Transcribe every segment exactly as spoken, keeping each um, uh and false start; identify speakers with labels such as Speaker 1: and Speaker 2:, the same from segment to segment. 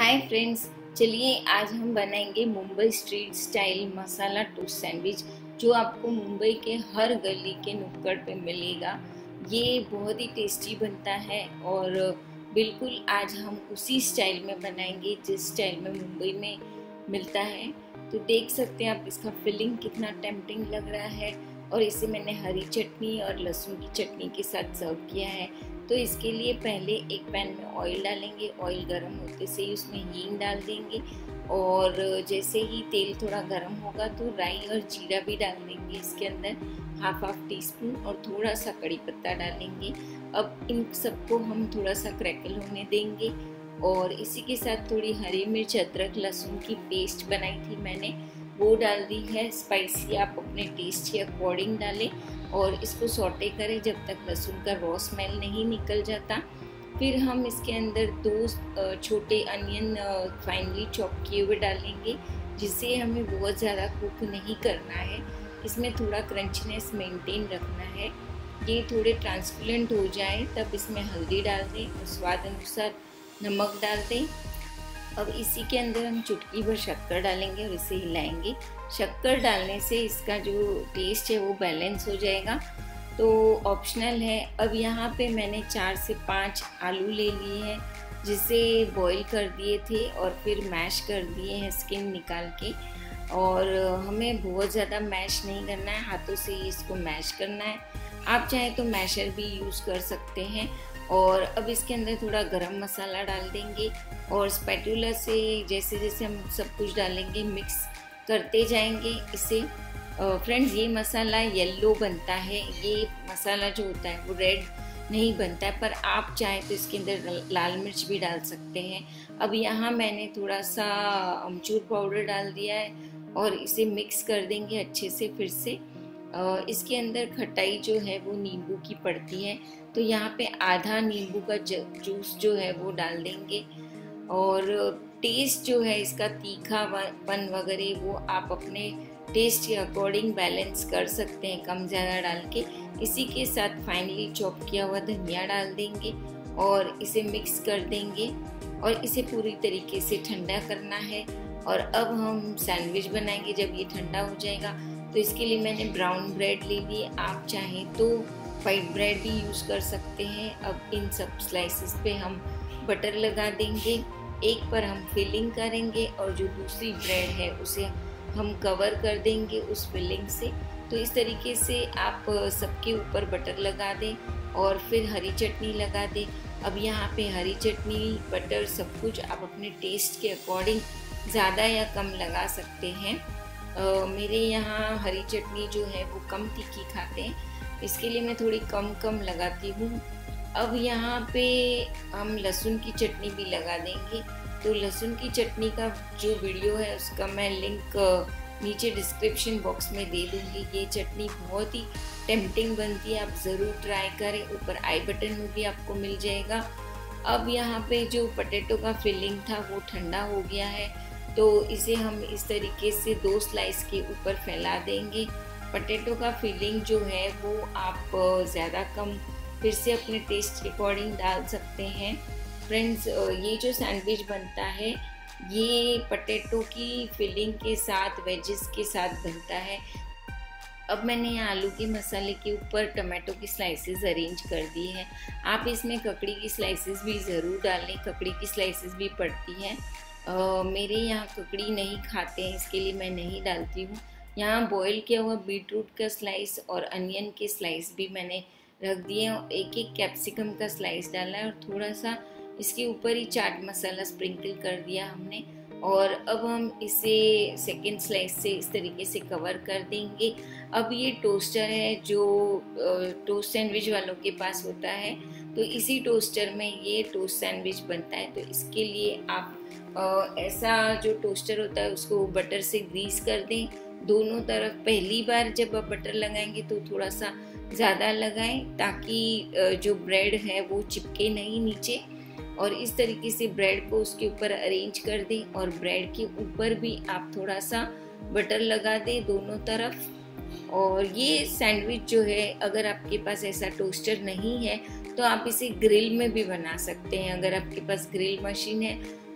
Speaker 1: Hi friends, चलिए आज हम बनाएंगे Mumbai street style masala toast sandwich जो आपको मुंबई के हर गली के नुक्कड़ पे मिलेगा। ये बहुत ही टेस्टी बनता है और बिल्कुल आज हम उसी स्टाइल में बनाएंगे जिस स्टाइल में मुंबई में मिलता है। तो देख सकते हैं आप इसका फिलिंग कितना टेम्पटिंग लग रहा है और इसे मैंने हरी चटनी और लहसुन की चटनी के साथ सर्व किया है। तो इसके लिए पहले एक पैन में ऑयल डालेंगे। ऑयल गर्म होते से ही उसमें हींग डाल देंगे और जैसे ही तेल थोड़ा गर्म होगा तो राई और जीरा भी डाल देंगे इसके अंदर, हाफ हाफ टी स्पून, और थोड़ा सा कड़ी पत्ता डालेंगे। अब इन सबको हम थोड़ा सा क्रैकल होने देंगे और इसी के साथ थोड़ी हरी मिर्च, अदरक, लहसुन की पेस्ट बनाई थी मैंने, वो डाल दी है। स्पाइसी आप अपने टेस्ट के अकॉर्डिंग डालें और इसको सौटे करें जब तक लहसुन का रॉ स्मेल नहीं निकल जाता। फिर हम इसके अंदर दो छोटे अनियन फाइनली चॉप किए हुए डालेंगे, जिसे हमें बहुत ज़्यादा कुक नहीं करना है, इसमें थोड़ा क्रंचनेस मेंटेन रखना है। ये थोड़े ट्रांसपेरेंट हो जाए तब इसमें हल्दी डाल दें और स्वाद अनुसार नमक डाल दें। अब इसी के अंदर हम चुटकी भर शक्कर डालेंगे और इसे हिलाएंगे। शक्कर डालने से इसका जो टेस्ट है वो बैलेंस हो जाएगा, तो ऑप्शनल है। अब यहाँ पे मैंने चार से पाँच आलू ले लिए हैं, जिसे बॉईल कर दिए थे और फिर मैश कर दिए हैं स्किन निकाल के। और हमें बहुत ज़्यादा मैश नहीं करना है, हाथों से ही इसको मैश करना है। आप चाहें तो मैशर भी यूज़ कर सकते हैं। और अब इसके अंदर थोड़ा गरम मसाला डाल देंगे और स्पैटुला से जैसे जैसे हम सब कुछ डालेंगे मिक्स करते जाएंगे इसे। फ्रेंड्स, ये मसाला येलो बनता है, ये मसाला जो होता है वो रेड नहीं बनता है, पर आप चाहें तो इसके अंदर लाल मिर्च भी डाल सकते हैं। अब यहाँ मैंने थोड़ा सा अमचूर पाउडर डाल दिया है और इसे मिक्स कर देंगे अच्छे से। फिर से इसके अंदर खटाई जो है वो नींबू की पड़ती है, तो यहाँ पे आधा नींबू का जूस जो है वो डाल देंगे। और टेस्ट जो है इसका तीखापन वगैरह वो आप अपने टेस्ट के अकॉर्डिंग बैलेंस कर सकते हैं, कम ज़्यादा डाल के। इसी के साथ फाइनली चॉप किया हुआ धनिया डाल देंगे और इसे मिक्स कर देंगे और इसे पूरी तरीके से ठंडा करना है। और अब हम सैंडविच बनाएंगे जब ये ठंडा हो जाएगा। तो इसके लिए मैंने ब्राउन ब्रेड ले ली, आप चाहें तो वाइट ब्रेड भी यूज़ कर सकते हैं। अब इन सब स्लाइसेस पे हम बटर लगा देंगे, एक पर हम फिलिंग करेंगे और जो दूसरी ब्रेड है उसे हम कवर कर देंगे उस फिलिंग से। तो इस तरीके से आप सबके ऊपर बटर लगा दें और फिर हरी चटनी लगा दें। अब यहाँ पे हरी चटनी, बटर, सब कुछ आप अपने टेस्ट के अकॉर्डिंग ज़्यादा या कम लगा सकते हैं। Uh, मेरे यहाँ हरी चटनी जो है वो कम तीखी खाते हैं, इसके लिए मैं थोड़ी कम कम लगाती हूँ। अब यहाँ पे हम लहसुन की चटनी भी लगा देंगे। तो लहसुन की चटनी का जो वीडियो है उसका मैं लिंक नीचे डिस्क्रिप्शन बॉक्स में दे दूँगी। ये चटनी बहुत ही टेम्पटिंग बनती है, आप ज़रूर ट्राई करें, ऊपर आई बटन में भी आपको मिल जाएगा। अब यहाँ पे जो पोटैटो का फिलिंग था वो ठंडा हो गया है, तो इसे हम इस तरीके से दो स्लाइस के ऊपर फैला देंगे। पोटैटो का फिलिंग जो है वो आप ज़्यादा कम फिर से अपने टेस्ट के अकॉर्डिंग डाल सकते हैं। फ्रेंड्स, ये जो सैंडविच बनता है ये पोटैटो की फिलिंग के साथ, वेजेस के साथ बनता है। अब मैंने यहाँ आलू के मसाले के ऊपर टमाटो की स्लाइसेस अरेंज कर दी हैं। आप इसमें ककड़ी की स्लाइसेस भी ज़रूर डालें, ककड़ी की स्लाइसेस भी पड़ती हैं। Uh, मेरे यहाँ ककड़ी नहीं खाते हैं, इसके लिए मैं नहीं डालती हूँ। यहाँ बॉईल किया हुआ बीट रूट का स्लाइस और अनियन के स्लाइस भी मैंने रख दिए हैं और एक एक कैप्सिकम का स्लाइस डाला है और थोड़ा सा इसके ऊपर ही चाट मसाला स्प्रिंकल कर दिया हमने। और अब हम इसे सेकेंड स्लाइस से इस तरीके से कवर कर देंगे। अब ये टोस्टर है जो टोस्ट सैंडविच वालों के पास होता है, तो इसी टोस्टर में ये टोस्ट सैंडविच बनता है। तो इसके लिए आप Uh, ऐसा जो टोस्टर होता है उसको बटर से ग्रीस कर दें दोनों तरफ। पहली बार जब आप बटर लगाएंगे तो थोड़ा सा ज़्यादा लगाएं ताकि uh, जो ब्रेड है वो चिपके नहीं नीचे। और इस तरीके से ब्रेड को उसके ऊपर अरेंज कर दें और ब्रेड के ऊपर भी आप थोड़ा सा बटर लगा दें दोनों तरफ। और ये सैंडविच जो है, अगर आपके पास ऐसा टोस्टर नहीं है तो आप इसे ग्रिल में भी बना सकते हैं। अगर आपके पास ग्रिल मशीन है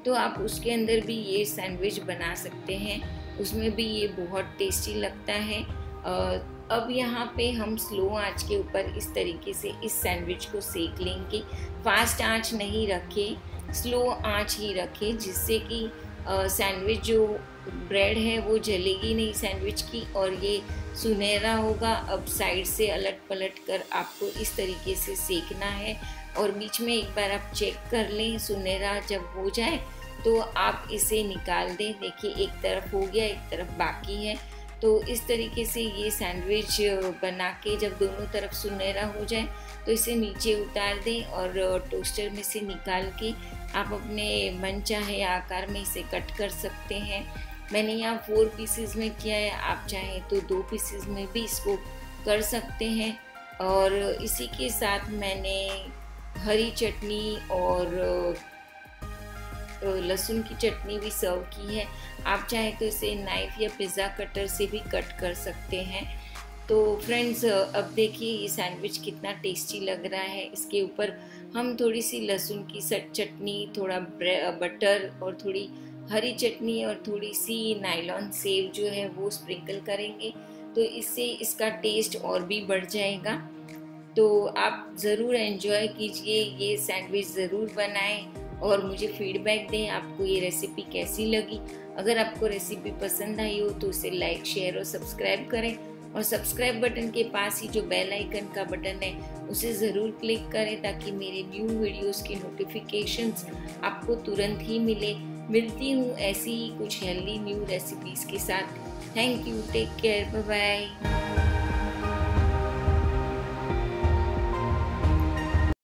Speaker 1: तो आप उसके अंदर भी ये सैंडविच बना सकते हैं, उसमें भी ये बहुत टेस्टी लगता है। अब यहाँ पे हम स्लो आंच के ऊपर इस तरीके से इस सैंडविच को सेक लेंगे। फास्ट आंच नहीं रखें, स्लो आंच ही रखें, जिससे कि सैंडविच जो ब्रेड है वो जलेगी नहीं सैंडविच की, और ये सुनहरा होगा। अब साइड से अलट पलट कर आपको इस तरीके से सेकना है, और बीच में एक बार आप चेक कर लें। सुनहरा जब हो जाए तो आप इसे निकाल दें। देखिए एक तरफ हो गया, एक तरफ बाकी है। तो इस तरीके से ये सैंडविच बना के जब दोनों तरफ सुनहरा हो जाए तो इसे नीचे उतार दें, और टोस्टर में से निकाल के आप अपने मनचाहे आकार में इसे कट कर सकते हैं। मैंने यहाँ फोर पीसेस में किया है, आप चाहें तो दो पीसेस में भी इसको कर सकते हैं। और इसी के साथ मैंने हरी चटनी और लहसुन की चटनी भी सर्व की है। आप चाहें तो इसे नाइफ या पिज़्ज़ा कटर से भी कट कर सकते हैं। तो फ्रेंड्स, अब देखिए ये सैंडविच कितना टेस्टी लग रहा है। इसके ऊपर हम थोड़ी सी लहसुन की चटनी, थोड़ा बटर और थोड़ी हरी चटनी और थोड़ी सी नायलॉन सेव जो है वो स्प्रिंकल करेंगे, तो इससे इसका टेस्ट और भी बढ़ जाएगा। तो आप ज़रूर एंजॉय कीजिए, ये सैंडविच ज़रूर बनाएं और मुझे फीडबैक दें आपको ये रेसिपी कैसी लगी। अगर आपको रेसिपी पसंद आई हो तो उसे लाइक, शेयर और सब्सक्राइब करें, और सब्सक्राइब बटन के पास ही जो बेल आइकन का बटन है उसे ज़रूर क्लिक करें, ताकि मेरे न्यू वीडियोस की नोटिफिकेशंस आपको तुरंत ही मिले। मिलती हूँ ऐसी ही कुछ हेल्दी न्यू रेसिपीज़ के साथ। Thank you, take care, bye bye.